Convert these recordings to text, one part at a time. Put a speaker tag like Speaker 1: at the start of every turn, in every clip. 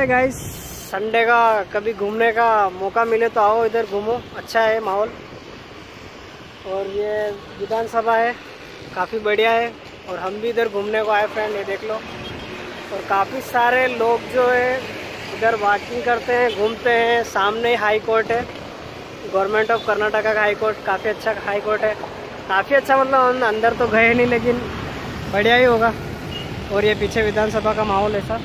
Speaker 1: Hi guys, Sunday का कभी घूमने का मौका मिले तो आओ इधर घूमो, अच्छा है माहौल। और ये विधानसभा है, काफ़ी बढ़िया है। और हम भी इधर घूमने को आए फ्रेंड, ये देख लो। और काफ़ी सारे लोग जो है इधर वॉकिंग करते हैं, घूमते हैं। सामने हाई कोर्ट है, गवर्नमेंट ऑफ कर्नाटका का हाई कोर्ट, काफ़ी अच्छा हाई कोर्ट है। काफ़ी अच्छा, मतलब हम अंदर तो गए नहीं लेकिन बढ़िया ही होगा। और ये पीछे विधानसभा का माहौल ऐसा।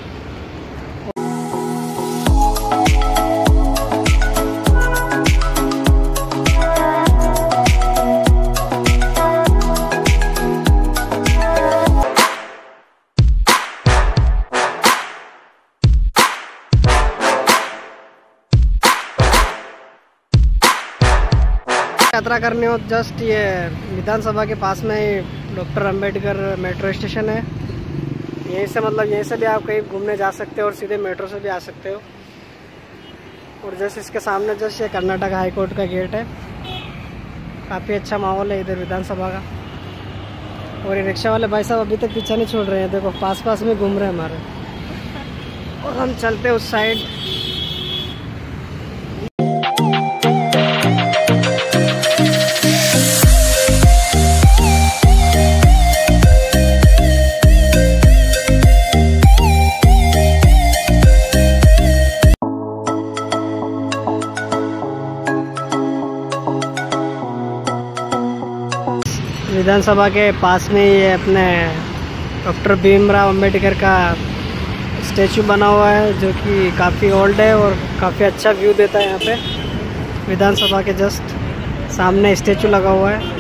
Speaker 1: यात्रा करनी हो जस्ट ये विधानसभा के पास में ही डॉक्टर अंबेडकर मेट्रो स्टेशन है। यहीं से, मतलब यहीं से भी आप कहीं घूमने जा सकते हो और सीधे मेट्रो से भी आ सकते हो। और जस्ट इसके सामने जस्ट ये कर्नाटक हाई कोर्ट का गेट है। काफ़ी अच्छा माहौल है इधर विधानसभा का। और ये रिक्शा वाले भाई साहब अभी तक पीछा नहीं छोड़ रहे हैं, देखो पास पास में घूम रहे हैं हमारे। और हम चलते हैं उस साइड। विधानसभा के पास में ही अपने डॉक्टर भीमराव अंबेडकर का स्टैचू बना हुआ है, जो कि काफ़ी ओल्ड है और काफ़ी अच्छा व्यू देता है। यहाँ पे विधानसभा के जस्ट सामने स्टैचू लगा हुआ है।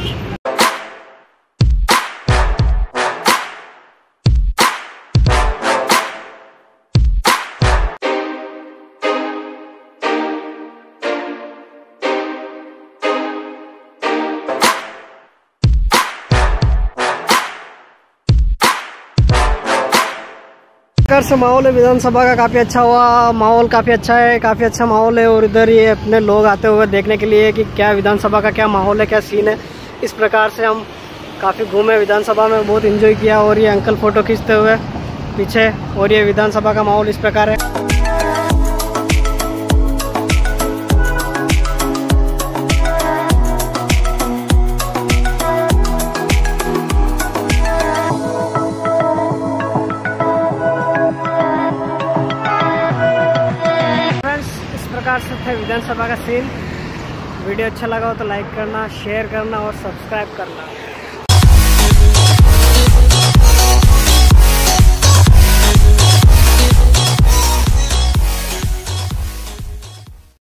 Speaker 1: से माहौल है विधानसभा का, काफ़ी अच्छा हुआ माहौल, काफ़ी अच्छा है, काफ़ी अच्छा माहौल है। और इधर ये अपने लोग आते हुए देखने के लिए कि क्या विधानसभा का क्या माहौल है, क्या सीन है। इस प्रकार से हम काफ़ी घूमे विधानसभा में, बहुत एंजॉय किया। और ये अंकल फ़ोटो खींचते हुए पीछे। और ये विधानसभा का माहौल इस प्रकार है। प्रकार से थे विधानसभा का सीन। वीडियो अच्छा लगा हो तो लाइक करना, शेयर करना और सब्सक्राइब करना।